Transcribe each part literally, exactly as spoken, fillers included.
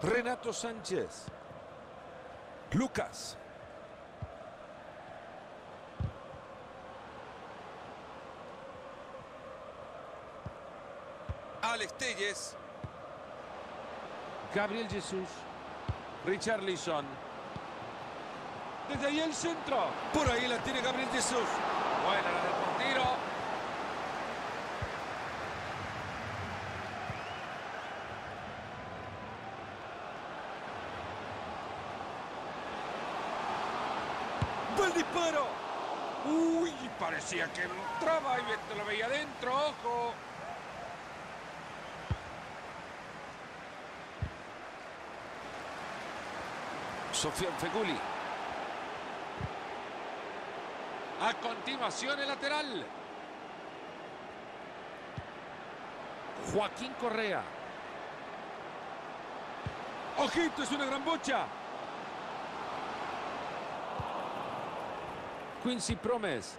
Renato Sánchez. Lucas. Alex Telles. Gabriel Jesús. Richarlison. Desde ahí el centro. Por ahí la tiene Gabriel Jesús. Buena la del portero. ¡Buen disparo! Uy, parecía que entraba y te lo veía adentro. ¡Ojo! Sofian Feghouli. A continuación el lateral. Joaquín Correa. ¡Ojito! Es una gran bocha. Quincy Promes.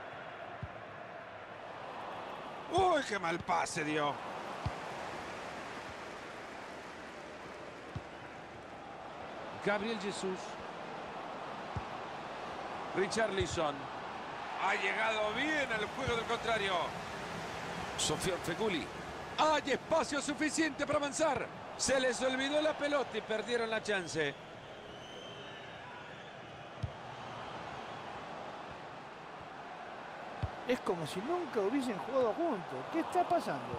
¡Uy, qué mal pase dio! Gabriel Jesús. Richarlison. Ha llegado bien al juego del contrario. Sofian Feghouli. Hay espacio suficiente para avanzar. Se les olvidó la pelota y perdieron la chance. Es como si nunca hubiesen jugado juntos. ¿Qué está pasando?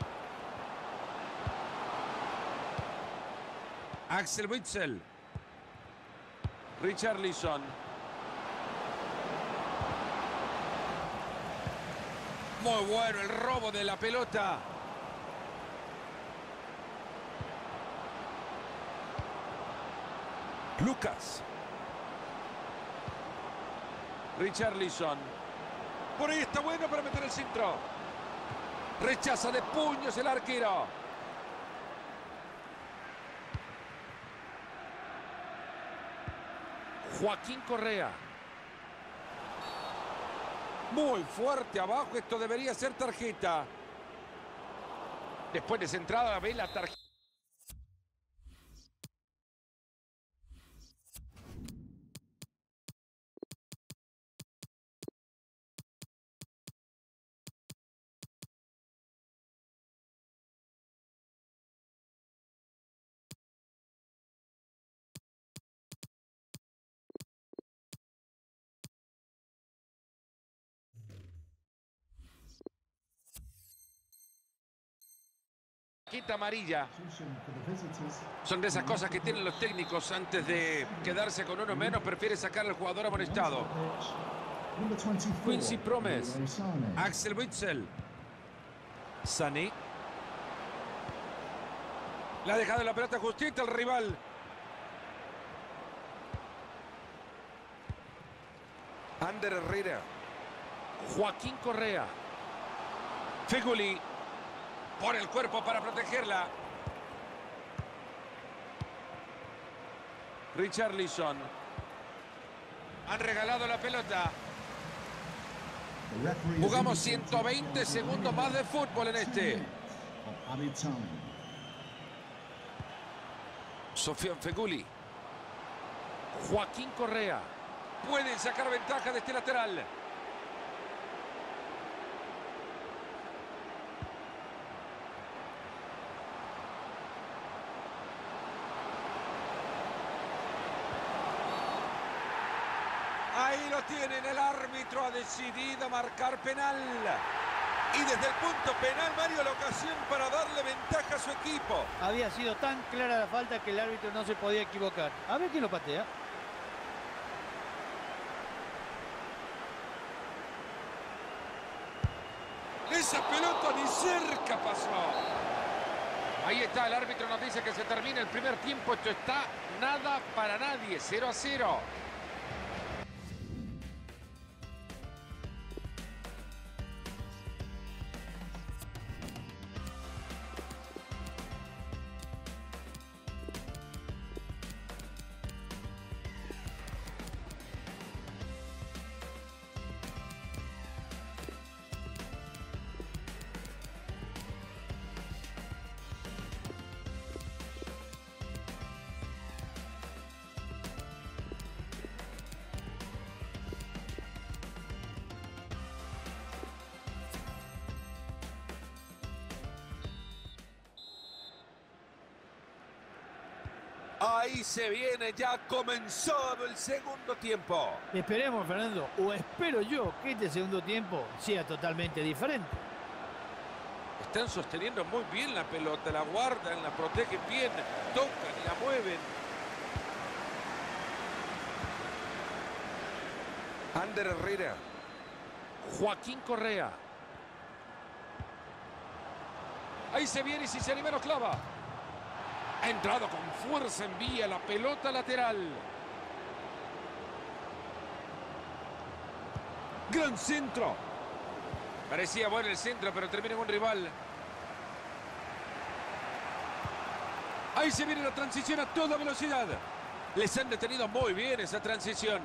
Axel Witsel. Richarlison. Muy bueno el robo de la pelota. Lucas. Richarlison. Por ahí está bueno para meter el centro. Rechaza de puños el arquero. Joaquín Correa. Muy fuerte abajo. Esto debería ser tarjeta. Después de centrada ve la tarjeta. Amarilla. Son de esas cosas que tienen los técnicos antes de quedarse con uno menos, prefiere sacar al jugador amonestado. Quincy Promes. Axel Witsel. Sané. La ha dejado la pelota justita al rival. Ander Herrera. Joaquín Correa. Feghouli. Por el cuerpo para protegerla. Richarlison. Han regalado la pelota. Jugamos ciento veinte segundos más de fútbol en este. Sofian Feghouli. Joaquín Correa. Pueden sacar ventaja de este lateral. Ahí lo tienen, el árbitro ha decidido marcar penal. Y desde el punto penal, Mario, la ocasión para darle ventaja a su equipo. Había sido tan clara la falta que el árbitro no se podía equivocar. A ver quién lo patea. Esa pelota ni cerca pasó. Ahí está, el árbitro nos dice que se termina el primer tiempo. Esto está nada para nadie, cero a cero. Ahí se viene, ya ha comenzado el segundo tiempo. Esperemos, Fernando, o espero yo que este segundo tiempo sea totalmente diferente. Están sosteniendo muy bien la pelota, la guardan, la protegen bien, tocan y la mueven. Ander Herrera. Joaquín Correa. Ahí se viene y si se anima lo clava. Ha entrado con fuerza, envía la pelota lateral. Gran centro. Parecía bueno el centro, pero termina en un rival. Ahí se viene la transición a toda velocidad. Les han detenido muy bien esa transición.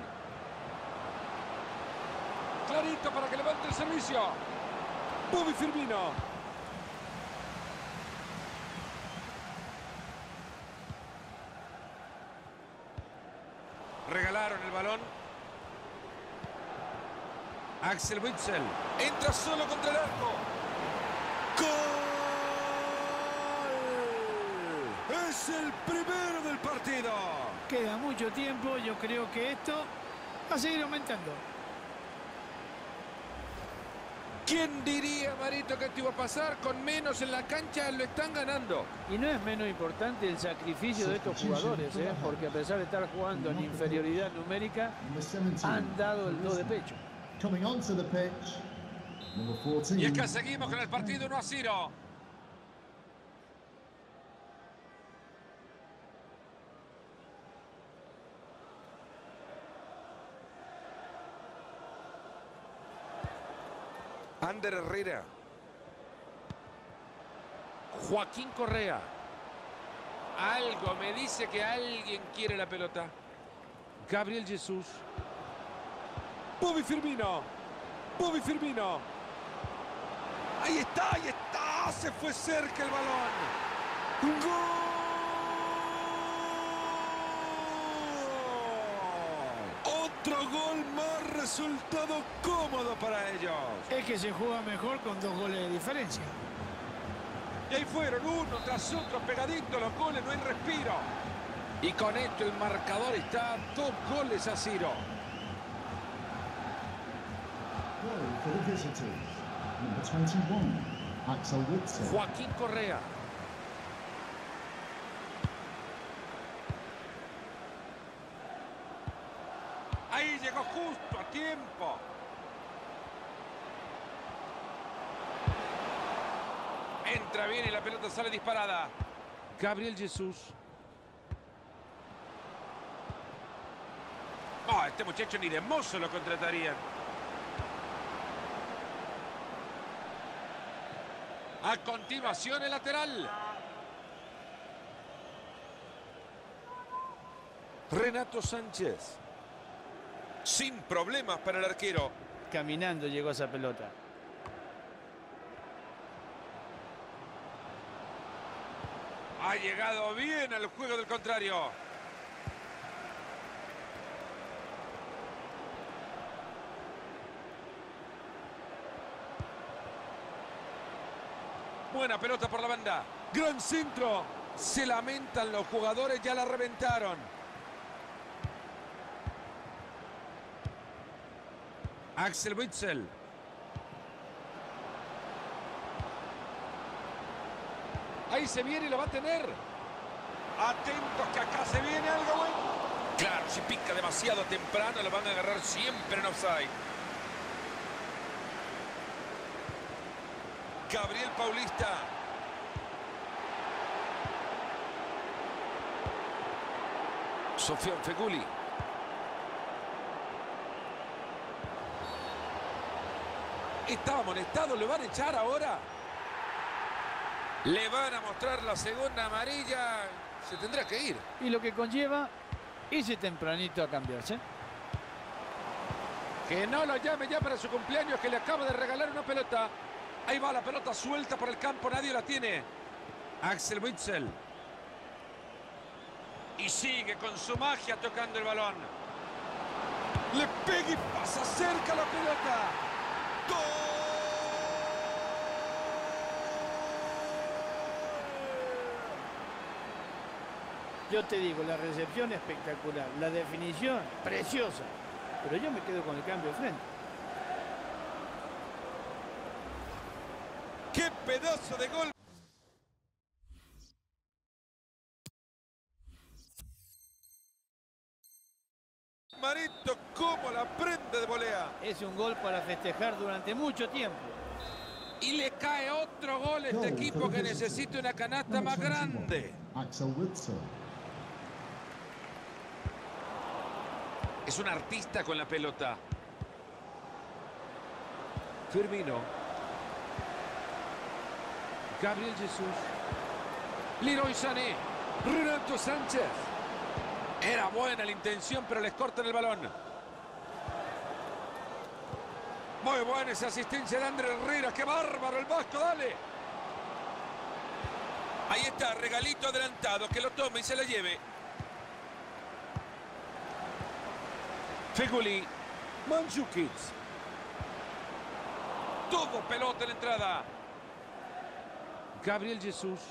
Clarito para que levante el servicio. Bobby Firmino. Regalaron el balón. Axel Witsel. Entra solo contra el arco. ¡Gol! Es el primero del partido. Queda mucho tiempo. Yo creo que esto va a seguir aumentando. ¿Quién diría, Marito, que esto iba a pasar? Con menos en la cancha lo están ganando. Y no es menos importante el sacrificio de estos jugadores, ¿eh? Porque a pesar de estar jugando en inferioridad numérica, han dado el do de pecho. Y es que seguimos con el partido uno a cero. Ander Herrera. Joaquín Correa. Algo me dice que alguien quiere la pelota. Gabriel Jesús. Bobby Firmino. Bobby Firmino. Ahí está, ahí está. Se fue cerca el balón. ¡Gol! Otro gol más, resultado cómodo para ellos. Es que se juega mejor con dos goles de diferencia. Y ahí fueron uno tras otro pegaditos los goles, no hay respiro. Y con esto el marcador está dos goles a cero. Joaquín Correa. Ahí llegó justo a tiempo. Entra bien y la pelota sale disparada. Gabriel Jesús. Oh, este muchacho ni de mozo lo contratarían. A continuación el lateral. Renato Sánchez. Sin problemas para el arquero. Caminando llegó esa pelota. Ha llegado bien al juego del contrario. Buena pelota por la banda. Gran centro. Se lamentan los jugadores, ya la reventaron. Axel Witsel. Ahí se viene y lo va a tener. Atentos que acá se viene algo bueno. Claro, si pica demasiado temprano lo van a agarrar siempre en offside. Gabriel Paulista. Sofian Feguli. Estaba amonestado, ¿le van a echar ahora? Le van a mostrar la segunda amarilla. Se tendrá que ir. Y lo que conlleva irse tempranito a cambiarse. Que no lo llame ya para su cumpleaños, que le acaba de regalar una pelota. Ahí va la pelota suelta por el campo, nadie la tiene. Axel Witsel. Y sigue con su magia tocando el balón. Le pega y pasa cerca la pelota. ¡Gol! Yo te digo, la recepción espectacular, la definición preciosa, pero yo me quedo con el cambio de frente. ¡Qué pedazo de gol! Marito, cómo la prende de volea. Es un gol para festejar durante mucho tiempo. Y le cae otro gol a este equipo que necesita una canasta más grande. Es un artista con la pelota. Firmino. Gabriel Jesús. Leroy Sané. Renato Sánchez. Era buena la intención, pero les cortan el balón. Muy buena esa asistencia de André Herrera. ¡Qué bárbaro el vasco! ¡Dale! Ahí está, regalito adelantado. Que lo tome y se la lleve. Feguli. Mandžukić. Todo pelota en la entrada. Gabriel Jesús.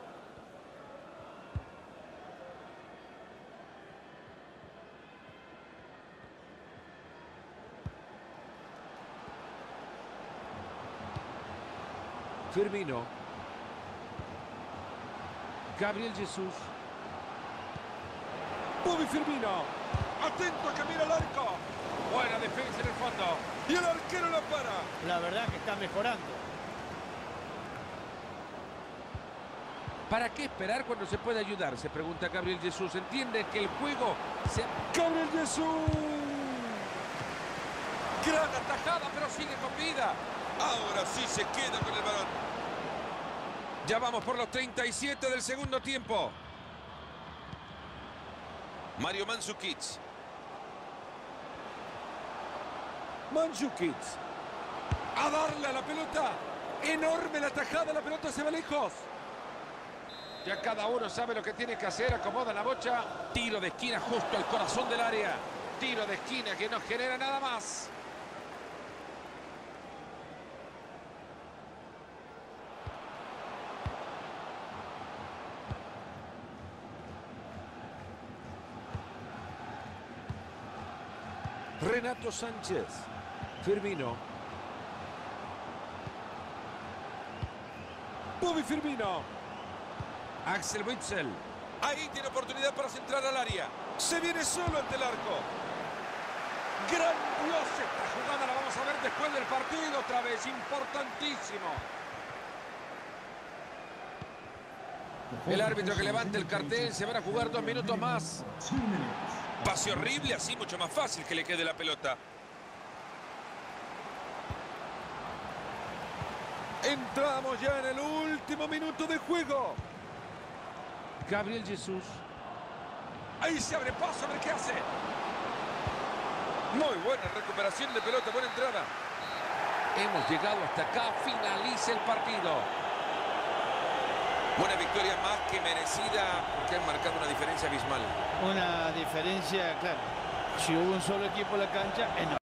Firmino. Gabriel Jesús. Bobby Firmino. Atento a que mira el arco. Buena defensa en el fondo. Y el arquero la para. La verdad que está mejorando. ¿Para qué esperar cuando se puede ayudar? Se pregunta Gabriel Jesús. Entiende que el juego se... ¡Gabriel Jesús! Gran atajada, pero sigue con vida. Ahora sí se queda con el balón. Ya vamos por los treinta y siete del segundo tiempo. Mario Mandžukić. Mandžukić. A darle a la pelota. Enorme la tajada, la pelota se va lejos. Ya cada uno sabe lo que tiene que hacer. Acomoda la bocha. Tiro de esquina justo al corazón del área. Tiro de esquina que no genera nada más. Renato Sánchez. Firmino. Bobby Firmino. Axel Witsel. Ahí tiene oportunidad para centrar al área. Se viene solo ante el arco. Grandiosa esta jugada. La vamos a ver después del partido otra vez. Importantísimo. El árbitro que levanta el cartel. Se van a jugar dos minutos más. Pase horrible, así mucho más fácil que le quede la pelota. Entramos ya en el último minuto de juego. Gabriel Jesús. Ahí se abre paso, a ver qué hace. Muy buena recuperación de pelota, buena entrada. Hemos llegado hasta acá, finaliza el partido. Buena victoria más que merecida, porque han marcado una diferencia abismal. Una diferencia, claro. Si hubo un solo equipo en la cancha, enorme.